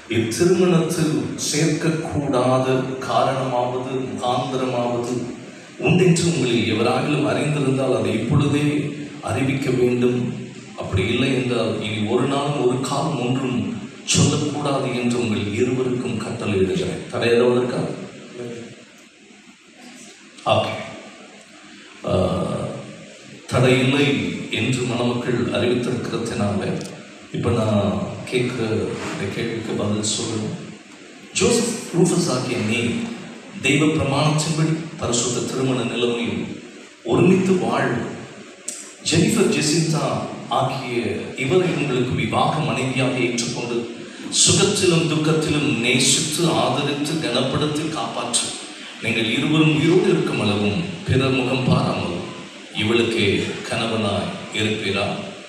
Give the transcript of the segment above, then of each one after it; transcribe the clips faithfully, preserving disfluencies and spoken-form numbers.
இத்திருமணத்தில் சேர்க்கக்கூடாத காரணமாவது முகாந்திரமாவது உண்டென்று உங்களில் எவராகிலும் அறிந்திருந்தால் அதை இப்பொழுதே அறிவிக்க வேண்டும். அப்படி இல்லை என்றால் இனி ஒரு நாளும் ஒரு காலம் ஒன்றும் சொல்லக்கூடாது என்று உங்கள் இருவருக்கும் கட்டளையிடுகிறேன். தடை ஏதாவது இருக்கா? ஓகே, தடை இல்லை என்று மணமக்கள் அறிவித்திருக்கிறதுனால இப்போ நான் கேட்குற இந்த கேள்விக்கு பதில் சொல்லணும். ஜோசப் ரூஃபஸ் ஆகிய நீ தெய்வ பிரமாணத்தின்படி பரிசுத்த திருமண நிலைமையில் ஒருமித்து வாழ். ஜெனிஃபர் ஜெசிந்தா ஆகிய இவரை உங்களுக்கு விவாக மனைவியாக ஏற்றுக்கொண்டு சுகத்திலும் துக்கத்திலும் நேசித்து ஆதரித்து கனப்படுத்தி காப்பாற்று. நீங்கள் இருவரும் உயிரோடு இருக்கும் அளவும் பிறர் முகம் பாராமல் இவளுக்கு கணவனாய் இருப்பீரா?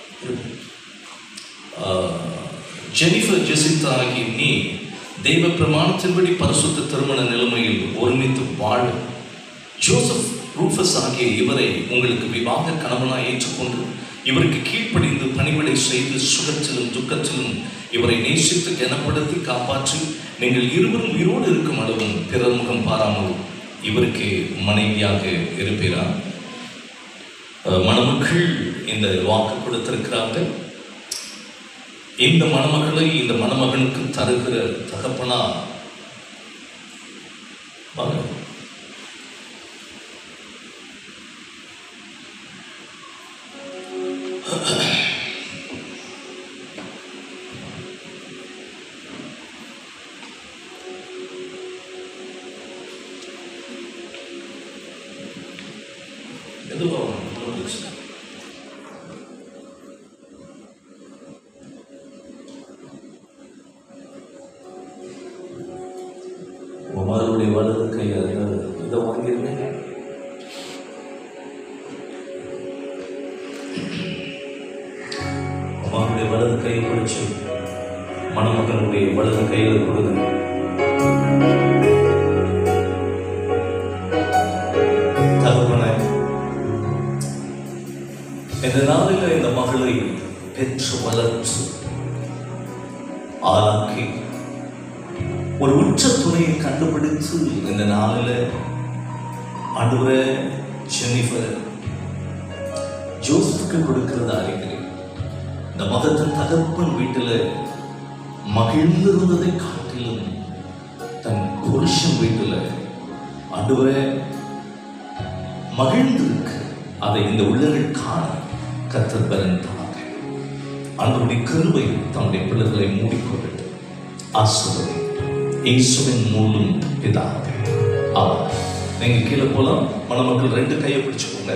ஜெனிஃபர் ஜெசிந்தா ஆகிய நீ தெய்வ பிரமாணத்தின்படி பரிசுத்த திருமண நிலைமையில் ஒருமித்து வாழ. ஜோசப் ரூஃபஸ் ஆகிய இவரை உங்களுக்கு விவாக கணவனாய் ஏற்றுக்கொண்டு இவருக்கு கீழ்ப்படிந்து பணிவிடை செய்து சுகத்திலும் துக்கத்திலும் இவரை நேசித்து கனப்படுத்தி காப்பாற்றி நீங்கள் இருவரும் உயிரோடு இருக்கும் அளவும் பிறர் முகம் பாராமல் இவருக்கு மனைவியாக இருப்பீரா? மணமக்கள் இந்த வாக்கு கொடுத்திருக்கிறார்கள். இந்த மணமகளை இந்த மணமகனுக்கு தருகிற தகப்பனா வாங்க. உமாருடைய வலது கையாக இதை வாங்கியிருந்தேன். உமாருடைய வலது கையை பிடிச்சு மணமகனுடைய வலது கையில் கொடுங்க. தகப்பனே, இந்த நாளில் இந்த மகளை பெற்று வளர்த்து ஆளாக்கி ஒரு உச்ச துணையை கண்டுபிடித்து இந்த நாளில் ஆண்டவரே ஜெனிஃபர் ஜோசப்புக்கு கொடுக்கிறதா இருக்கிறேன். இந்த மதத்தின் தகப்பன் வீட்டில் மகிழ்ந்திருந்ததை காட்டிலும் தன் புருஷன் வீட்டில் ஆண்டவரே மகிழ்ந்திருக்கு. அதை இந்த உள்ளங்கள் காண கர்த்தர் பலன்தாக ஆண்டவருடைய கிருபை தன்னுடைய பிள்ளைகளை மூடிக்கொண்டு ஆசீர்வதி இயேசுவின் மூலம் பிதாவே ஆமென். நீங்க கீழே போலாம். மணமக்கள் ரெண்டு கையை பிடிச்சுக்கோங்க.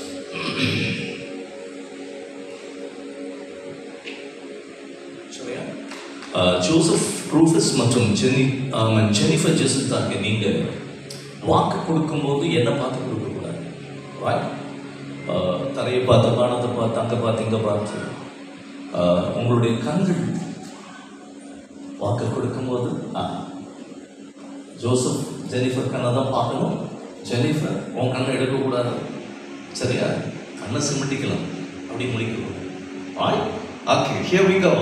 ஜோசப் ரூஃபஸ் மற்றும் ஜெனி ஜெனிஃபர் ஜெசிந்தா நீங்க வாக்கு கொடுக்கும்போது என்ன பார்த்து கொடுக்கக்கூடாது. தரையை பார்த்து வானத்தை பார்த்து அங்கே பார்த்து இங்கே பார்த்து உங்களுடைய கண்கள் வாக்கு கொடுக்கும்போது ஜோசப் ஜெனிஃபர் கண்ணை தான் பார்க்கணும். ஜெனிஃபர் உன் கண்ணை எடுக்கக்கூடாது. சரியா? கண்ணை சிமிட்டிக்கலாம், அப்படி முடிக்கணும். Okay, here we go.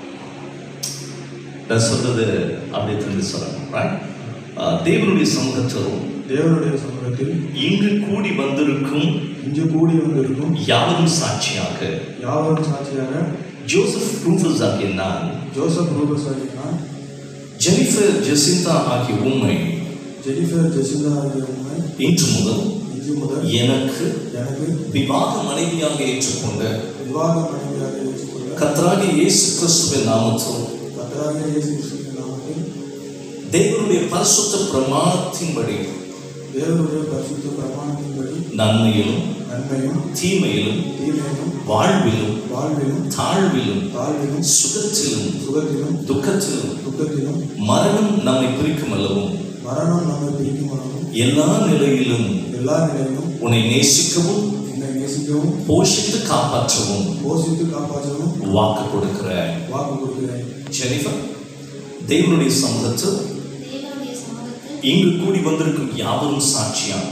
நான் சொல்றது அப்படியே திரும்பி சொல்லணும். ரைட்? தேவனுடைய சமூகத்திலும் தேவனுடைய சமூகத்தில் இங்கு கூடி வந்திருக்கும் இங்கு கூடி வந்திருக்கும் யாவரும் சாட்சியாக யாவரும் சாட்சியாக ஜோசப் ரூஃபஸ் ஆகிய நான் ஜோசப் ரூஃபஸ் ஆகிய நான் ஜெனிஃபர் ஜெசிந்தா ஆகிய உண்மை ஜெனிஃபர் ஜெசிந்தா ஆகிய உண்மை இன்று முதல் இன்று முதல் எனக்கு எனக்கு விவாக மனைவியாக ஏற்றுக்கொண்ட விவாக மனைவியாக ஏற்றுக்கொண்ட கர்த்தராகிய இயேசு கிறிஸ்துவின் நாமத்தில் கர்த்தராகிய இயேசு கிறிஸ்துவின் நாமத்தில் தேவனுடைய பரிசுத்த பிரமாணத்தின்படி தேவனுடைய பரிசுத்த பிரமாணத்தின்படி நன்மையிலும் நன்மையும் தீமையிலும் தீமையிலும் வாழ்விலும் வாழ்விலும் தாழ்விலும் தாழ்விலும் சுகத்திலும் சுகத்திலும் துக்கத்திலும் துக்கத்திலும் மரணம் நம்மை பிரிக்கும் அல்லவும் மரணம் நம்மை பிரிக்கும் அல்லவும் எல்லா நிலையிலும் எல்லா நிலையிலும் உன்னை நேசிக்கவும் என்னை நேசிக்கவும் போஷித்து காப்பாற்றவும் போஷித்து காப்பாற்றவும் வாக்கு கொடுக்கிற வாக்கு கொடுக்கிறேன். ஜெனிஃபர், தேவனுடைய சமூகத்தில் இங்கு கூடி வந்திருக்கும் யாவரும் சாட்சியாக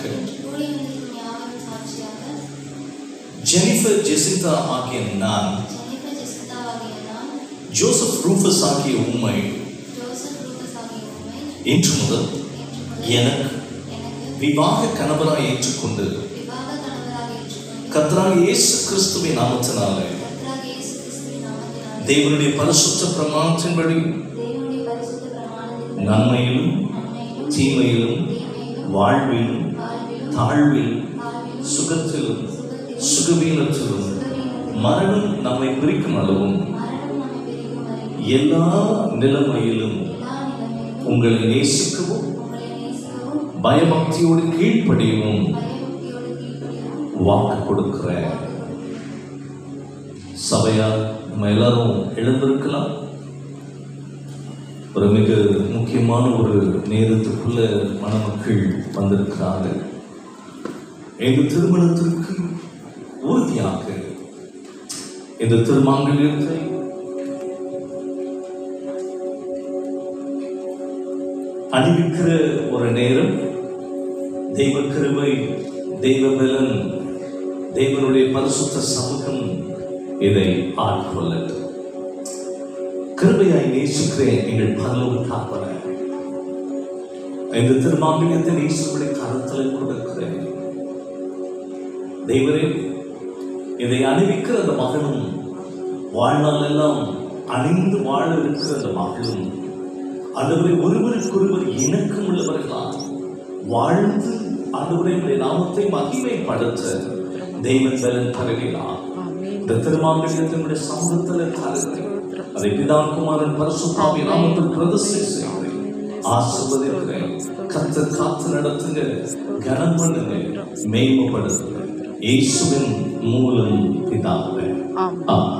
ஜெனிஃபர் ஜெசிந்தா ஆகிய நான் ஜோசப் ரூஃபஸ் ஆகிய உண்மை இன்று முதல் எனக்கு விவாக கணவராய் ஏற்றுக்கொண்டு கர்த்தராகிய இயேசு கிறிஸ்துவின் நாமத்தினாலே தேவனுடைய பரிசுத்த பிரமாணத்தின்படி நன்மையிலும் தீமையிலும் வாழ்விலும் தாழ்விலும் சுகத்திலும் சுகவீனத்திலும் மரணம் நம்மை பிரிக்கும் அளவும் எல்லா நிலைமையிலும் உங்களை நேசிக்கவும் பயபக்தியோடு கீழ்ப்படியவும் வாக்கு கொடுக்கிறேன். சபையா நம்ம எல்லாரும் எழுந்திருக்கலாம். ஒரு மிக முக்கியமான ஒரு நேரத்துக்குள்ள மணமக்கள் வந்திருக்கிறாங்க. எங்கள் திருமணத்திற்கு உறுதியாக இந்த திருமாங்கல்யத்தை அணிவிக்கிற ஒரு நேரம் தெய்வ கிருபை, தெய்வ பலன், தெய்வனுடைய பரிசுத்த சமூகம் இதை ஆட்கொள்ளட்டும். கிருபையாய் நேசிக்கிறேன் எங்கள் பரலோக தகப்பனே, இந்த திருமாங்கல்யத்தை நேசிப்புடைய கருத்தில் கொடுக்கிறேன். தெய்வரே, இதை அணிவிக்கிற அந்த மகனும் வாழ்நாள் எல்லாம் அணிந்து வாழ இருக்கிற அந்த மகளும் ஆண்டவரை ஒருவருக்கொருவர் இணக்கம் உள்ளவர்களால் வாழ்ந்து ஆண்டவரை நாமத்தை மகிமைப்படுத்த தெய்வன் பலன் தருகிறார். இந்த திருமாங்கல்யத்தினுடைய சமூகத்தில் தருகிறேன். அதை பிதாகுமாரன் பரிசுத்தாவின் நாமத்தில் பிரதிஷ்டை செய்து ஆசீர்வதிக்கிறேன். கர்த்தர் காத்து நடத்துங்க, கனம் பண்ணுங்க, மேன்மைப்படுத்துங்க. இயேசுவின் மூலம் பிதாவே, ஆமென்.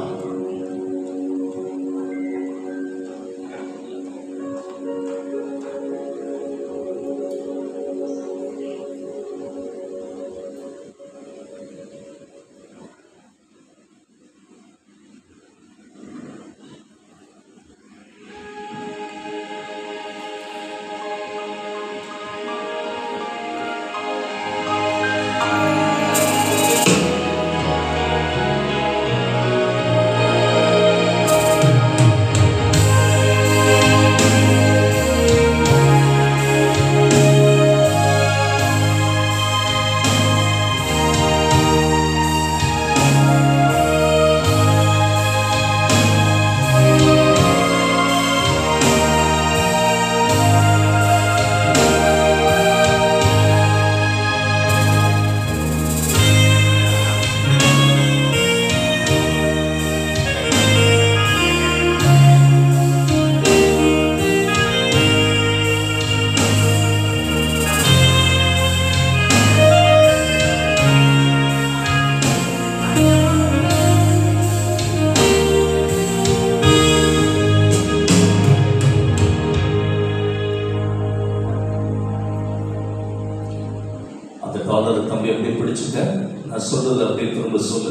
தம்பி அப்படியே பிடிச்சுக்க, நான் சொல்றது அப்படியே திரும்ப சொல்லு.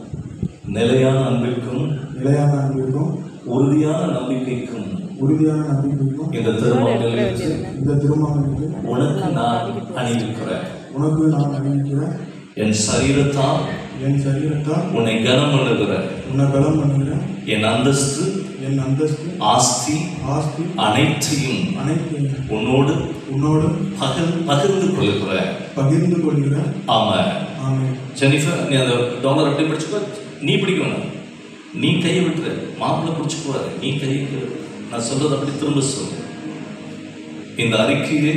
நிலையான அன்பிற்கும் நிலையான அன்பிற்கும் உறுதியான நம்பிக்கைக்கும் உறுதியான நம்பிக்கைக்கும் இந்த திருமாங்கல்யத்தை இந்த திருமாங்கல்யத்தை உனக்கு நான் அணிவிக்கிறேன். உனக்கு நான் அணிவிக்கிறேன். என் சரீரத்தால் என் சரீரத்தால் உன்னை கனம் பண்ணுகிறேன். உன்னை கனம் பண்ணுகிறேன். என் அந்தஸ்து, என் அந்தஸ்து, ஆஸ்தி ஆஸ்தி அனைத்தையும் அனைத்தையும் உன்னோடு உன்னோடு பகிர் பகிர்ந்து கொள்கிறேன் பகிர்ந்து கொள்கிறேன். ஆமா. ஆமென். ஜெனிஃபர், நீ அந்த டாலர் அப்படியே பிடிச்சுக்கோ. நீ பிடிக்கணும், நீ கையை விட்டுரு, மாப்பிள்ளை பிடிச்சுக்குவாரு, நீ கையை விட்டுரு. நான் சொல்றது அப்படி திரும்ப சொல்லு. இந்த அறிக்கையை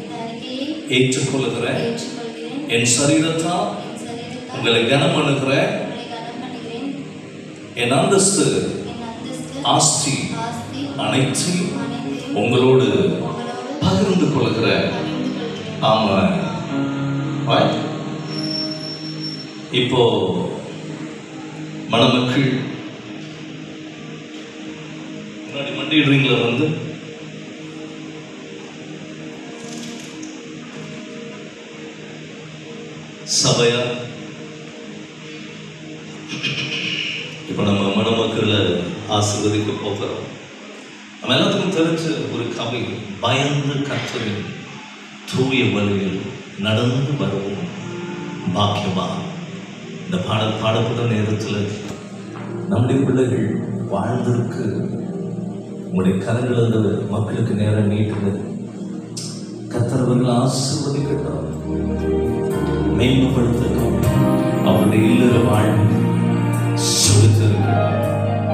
ஏற்றுக்கொள்கிறேன். என் சரீரத்தால் உங்களை கனம் பண்ணுகிறேன். என் அந்தஸ்து, ஆஸ்தி அனைத்தையும் உங்களோடு பகிர்ந்து கொள்கிறேன். ஆமா. இப்போ மணமக்கள் முன்னாடி மண்டிடுறீங்களா? வந்து சபையா இப்போ நம்ம மணமக்களை ஆசீர்வதிக்க போகிறோம். நம்ம எல்லாத்துக்கும் தெரிஞ்ச ஒரு கவி, பயந்து கர்த்தரின் தூய வழியில் நடந்து வருவோம் பாக்கியமா. இந்த பாடல் பாடப்பட்ட நேரத்தில் நம்முடைய பிள்ளைகள் வாழ்ந்திருக்கு. உங்களுடைய கரங்கள் அந்த மக்களுக்கு நேரம் நீட்டுங்க. கர்த்தர் அவர்களை ஆசீர்வதிக்கட்டும், மேம்படுத்தட்டும், அவருடைய இல்லற வாழ்வு சுகத்திருக்கட்டும்.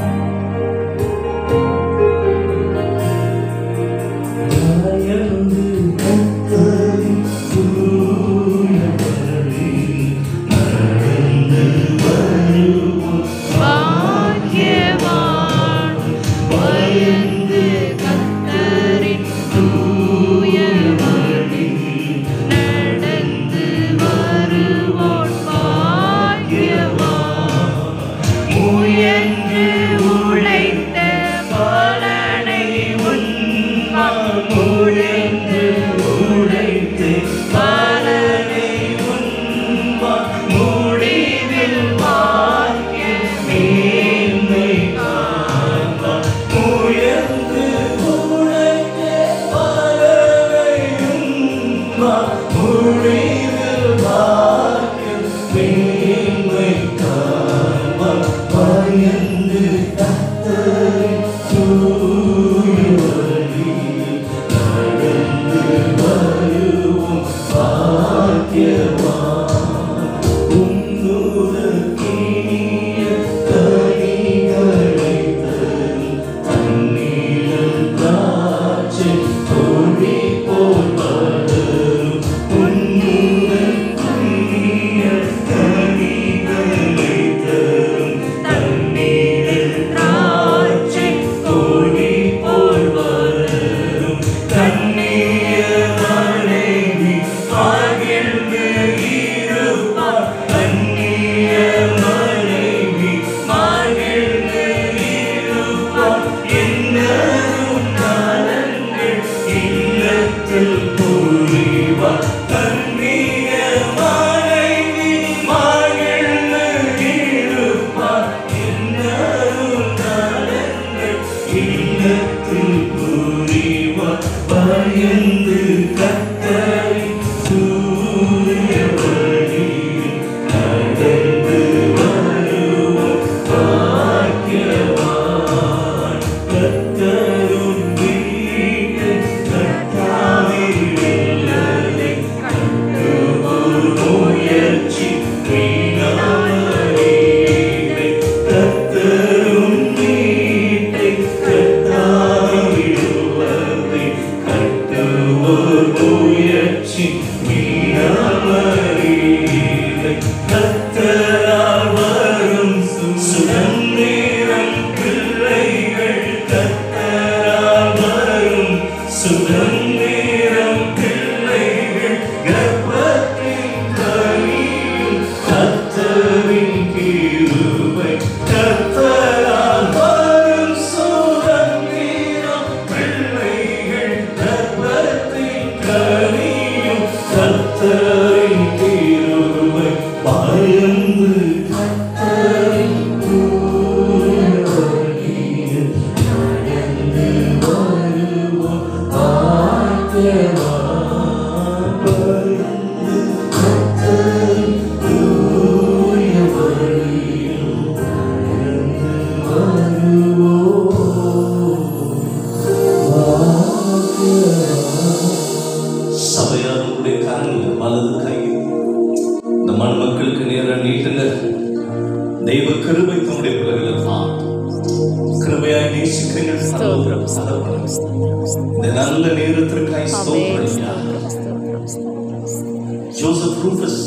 ஜோசப் ரூஃபஸ்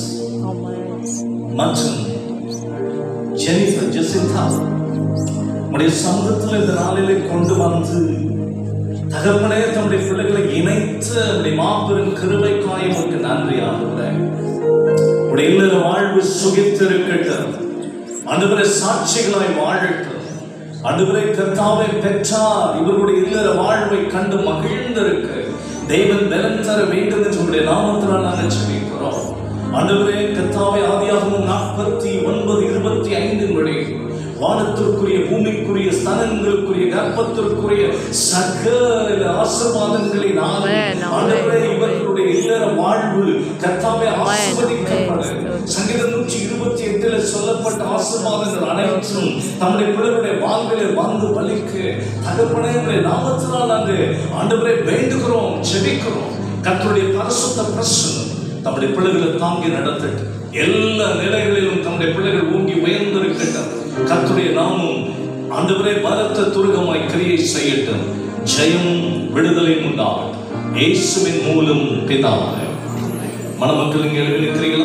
மற்றும் ஜெனிஃபர் ஜெசிந்தா உடைய சமூகத்தில் இந்த நாளிலே கொண்டு வந்து தகப்பனே தம்முடைய பிள்ளைகளை இணைத்து உடைய மாபெரும் கிருபைக்காய் உமக்கு நன்றி ஆண்டவரே. உடைய இல்லற வாழ்வு சுகித்திருக்கட்டும், ஆண்டவரே சாட்சிகளாய் வாழட்டும். ஆண்டவரே கர்த்தாவே பெற்றார் இவருடைய இல்லற வாழ்வை கண்டு மகிழ்ந்திருக்க தேவன் பலன் தர வேண்டும் என்று உடைய நாமத்தினால் நாங்கள் ஜெபிக்கிறோம். ஆண்டவரே கர்த்தாவே ஆதியாகமம் நாற்பத்தி ஒன்பது இருபத்தி ஐந்தின் படி வானத்திற்குரிய பூமிக்குரிய ஸ்தலங்களுக்குரிய கர்ப்பத்திற்குரிய சகல ஆசீர்வாதங்களை நாளை ஆண்டவரே இவர்களுடைய இல்லற வாழ்வு கர்த்தாவே ஆசீர்வதிக்கப்பட சங்கீதம் நூற்றி இருபத்தி எட்டுல சொல்லப்பட்ட ஆசீர்வாதங்கள் அனைத்தும் நம்முடைய பிள்ளைகளுடைய வாழ்விலே வந்து பலிக்க தகப்பனே நாமத்தினால் நாங்கள் ஆண்டவரை வேண்டுகிறோம், ஜெபிக்கிறோம். கர்த்தருடைய பரிசுத்த பிரசன்னம் தம்முடைய பிள்ளைகளை தாங்கி நடத்தட்டும். எல்லா நிலைகளிலும் தம்முடைய பிள்ளைகள் ஓங்கி உயர்ந்திருக்கட்டும். கர்த்தருடைய நாமம் ஆண்டவரே பலத்த துருகமாய் கிரியை செய்யட்டும். ஜெயம் விடுதலை உண்டாகட்டும் இயேசுவின் மூலம் பிதாவே. மணமக்கள் இங்கே எழுதி நிற்கிறீர்களா?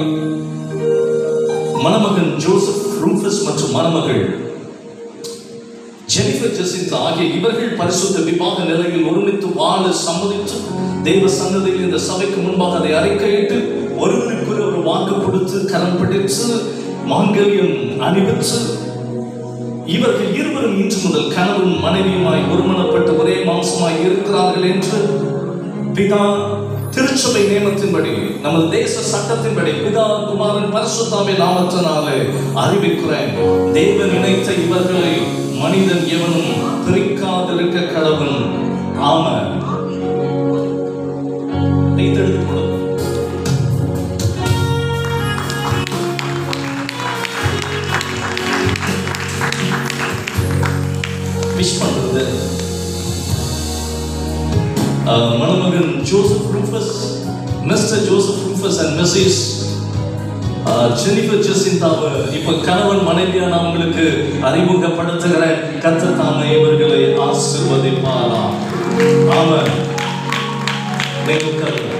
மணமகன் ஜோசப் ரூஃபஸ் மற்றும் மணமகள் ஜெனிஃபர் ஜெசிந்தா ஆகிய இவர்கள் பரிசுத்த விவாக நிலையில் ஒருமித்து வாழ சம்மதித்து தெய்வ சன்னதியில் இந்த சபைக்கு முன்பாக அதை அறிக்கையிட்டு ஒருவருக்குள்ள ஒரு வாக்கு கொடுத்து கரம் பிடித்து மாங்கல்யம் அணிவித்து இவர்கள் இருவரும் இன்று முதல் கணவன் மனைவியுமாய் ஒருமனப்பட்டு ஒரே மாம்சமாய் இருக்கிறார்கள் என்று பிதா திருச்சபை நியமத்தின்படி நமது தேச சட்டத்தின்படி பிதா குமாரன் பரிசுத்தாவின் நாமத்தினாலே அறிவிக்கிறேன். தேவன் இணைத்த இவர்களை மனிதன் எவனும் பிரிக்காதிருக்க கடவன். ஆமென். விஷ் பண்றது மணமகன் Joseph Rufus, Mr Joseph Rufus and Mrs Jennifer ஜெசிந்தாவை இப்ப கணவன் மனைவியா நான் உங்களுக்கு அறிமுகப்படுத்துகிற கர்த்தர் தாமே இவர்களை ஆசீர்வதிப்பாரா. ஆமென்.